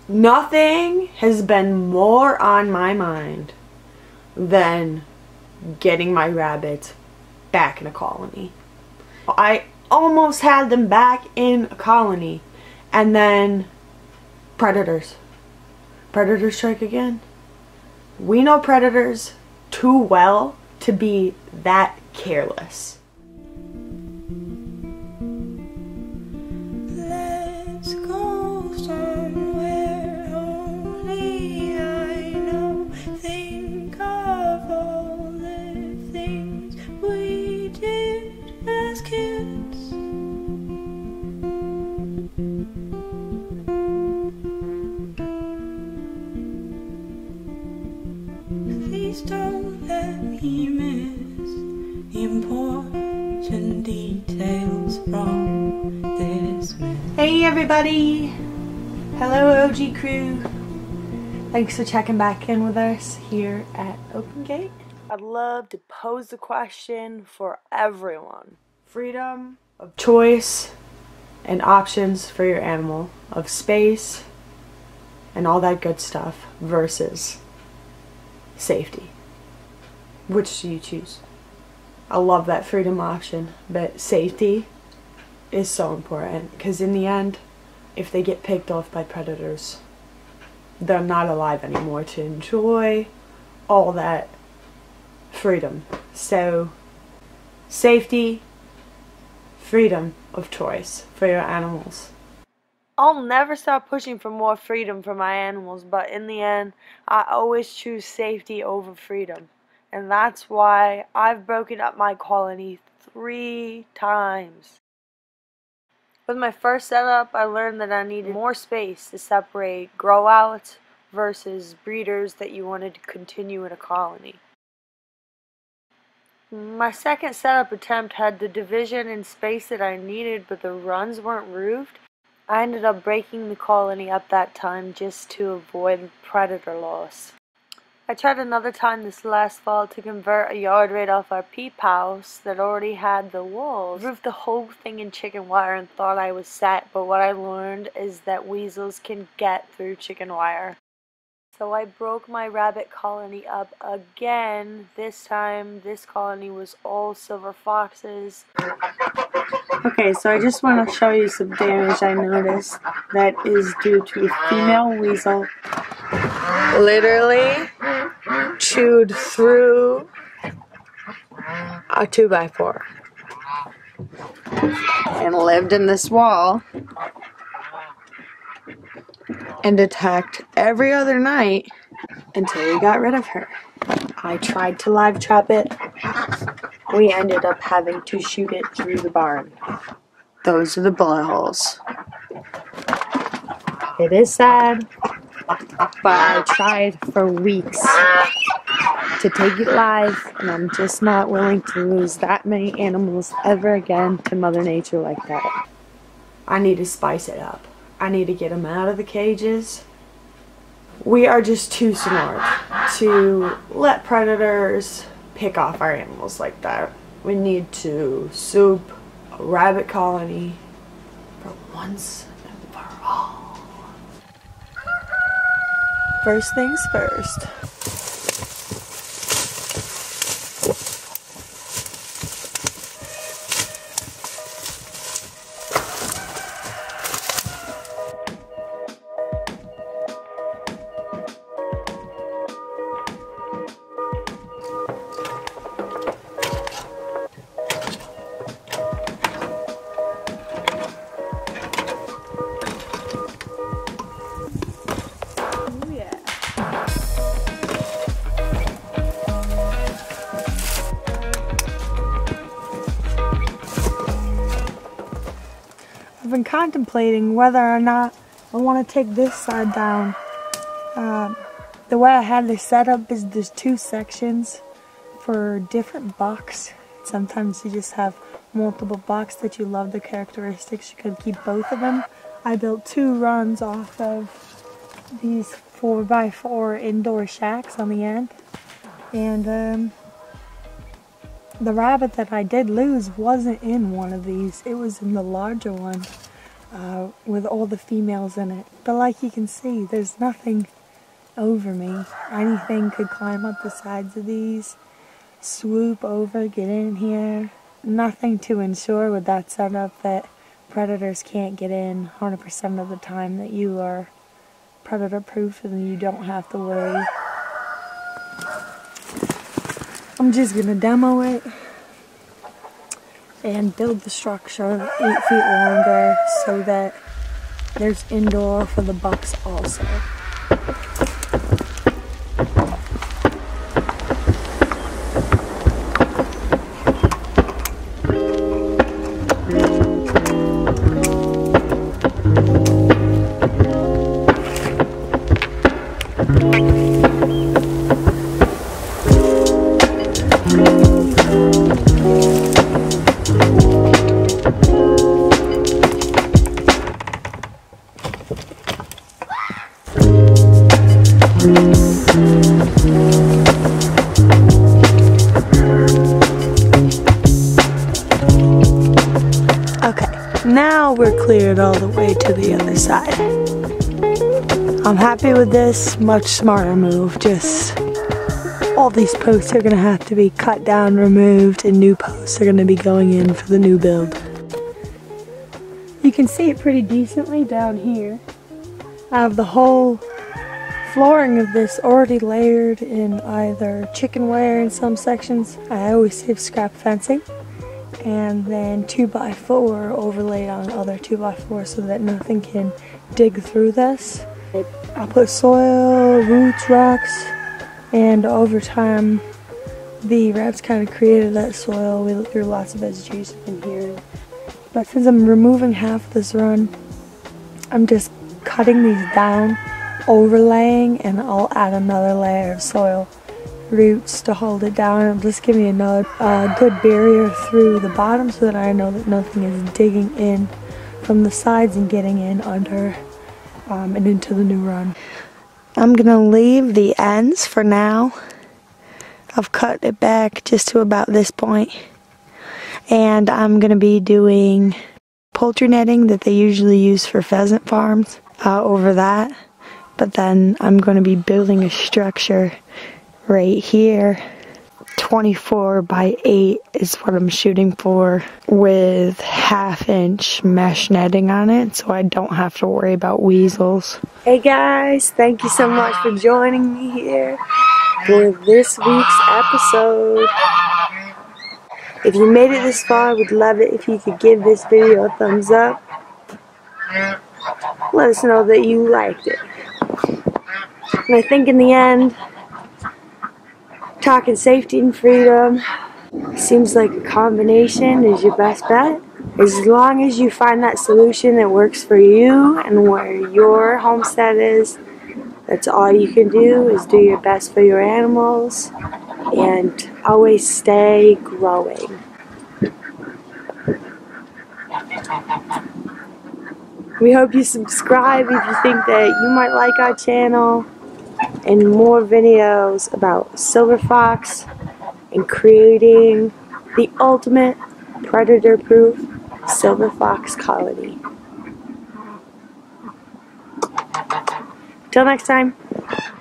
Nothing has been more on my mind than getting my rabbits back in a colony. I almost had them back in a colony, and then predators strike again. We know predators too well to be that careless. Let's go somewhere only I know. Think of all the things we did as kids. Please don't let me miss the important details from this myth. Hey everybody! Hello OG crew! Thanks for checking back in with us here at Open Gate. I'd love to pose the question for everyone. Freedom of choice and options for your animal, of space and all that good stuff versus safety. Which do you choose? I love that freedom option, but safety is so important, because in the end, if they get picked off by predators, they're not alive anymore to enjoy all that freedom. So safety, freedom of choice for your animals. I'll never stop pushing for more freedom for my animals, but in the end, I always choose safety over freedom. And that's why I've broken up my colony 3 times. With my first setup, I learned that I needed more space to separate grow-outs versus breeders that you wanted to continue in a colony. My second setup attempt had the division and space that I needed, but the runs weren't roofed. I ended up breaking the colony up that time just to avoid predator loss. I tried another time this last fall to convert a yard right off our peep house that already had the walls. Roofed the whole thing in chicken wire and thought I was set, but what I learned is that weasels can get through chicken wire. So I broke my rabbit colony up again. This time, this colony was all silver foxes. Okay, so I just want to show you some damage I noticed that is due to a female weasel literally chewed through a 2x4 and lived in this wall and attacked every other night until we got rid of her. I tried to live trap it. We ended up having to shoot it through the barn. Those are the bullet holes. It is sad, but I tried for weeks to take it live, and I'm just not willing to lose that many animals ever again to Mother Nature like that. I need to spice it up. I need to get them out of the cages. We are just too smart to let predators pick off our animals like that. We need to soup a rabbit colony for once and for all. First things first. I've been contemplating whether or not I want to take this side down. The way I had this set up is there's 2 sections for different bucks. Sometimes you just have multiple bucks that you love the characteristics. You could keep both of them. I built 2 runs off of these 4x4 indoor shacks on the end. And the rabbit that I did lose wasn't in one of these. It was in the larger one. with all the females in it. But like you can see, there's nothing over me. Anything could climb up the sides of these, swoop over, get in here. Nothing to ensure with that setup that predators can't get in 100% of the time, that you are predator proof and you don't have to worry. I'm just gonna demo it and build the structure 8 feet longer so that there's indoor for the bucks also. Now we're cleared all the way to the other side. I'm happy with this, much smarter move. Just all these posts are gonna have to be cut down, removed, and new posts are gonna be going in for the new build. You can see it pretty decently down here. I have the whole flooring of this already layered in either chicken wire in some sections. I always save scrap fencing. And then 2x4 overlaid on other 2x4 so that nothing can dig through this. I put soil, roots, rocks, and over time the rats kind of created that soil. We threw lots of vegetation in here. But since I'm removing half this run, I'm just cutting these down, overlaying, and I'll add another layer of soil. Roots to hold it down. It'll just give me another good barrier through the bottom so that I know that nothing is digging in from the sides and getting in under and into the new run. I'm gonna leave the ends for now. I've cut it back just to about this point, and I'm gonna be doing poultry netting that they usually use for pheasant farms over that, but then I'm gonna be building a structure right here. 24 by 8 is what I'm shooting for, with 1/2-inch mesh netting on it so I don't have to worry about weasels. Hey guys, thank you so much for joining me here for this week's episode. If you made it this far, I would love it if you could give this video a thumbs up. Let us know that you liked it. And I think in the end, talking safety and freedom seems like a combination is your best bet. As long as you find that solution that works for you and where your homestead is, that's all you can do, is do your best for your animals and always stay growing. We hope you subscribe if you think that you might like our channel, and more videos about silver fox and creating the ultimate predator-proof silver fox colony. Till next time.